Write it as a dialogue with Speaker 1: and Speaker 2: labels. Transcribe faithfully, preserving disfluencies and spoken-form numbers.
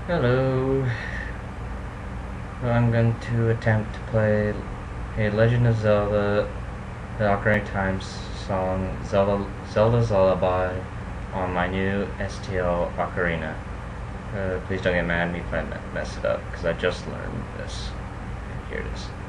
Speaker 1: Hello. Well, I'm going to attempt to play a Legend of Zelda, the Ocarina of Time song, Zelda, Zelda's Lullaby, on my new S T L Ocarina. Uh, please don't get mad at me if I mess it up, because I just learned this. Okay, here it is.